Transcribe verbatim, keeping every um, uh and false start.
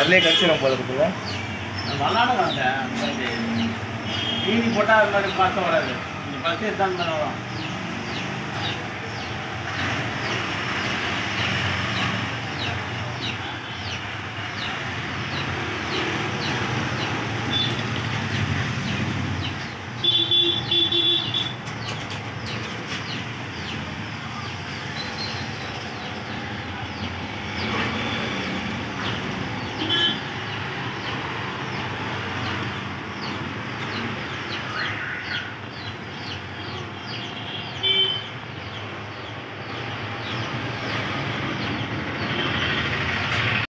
அதுலேயே கடிச்சிடும் போல இருக்குல்ல. விளாட தீனி போட்டால் அது மாதிரி பார்த்து வராது. நீங்கள் ஃபஸ்ட்டு எடுத்தாலும் தானே வரும்.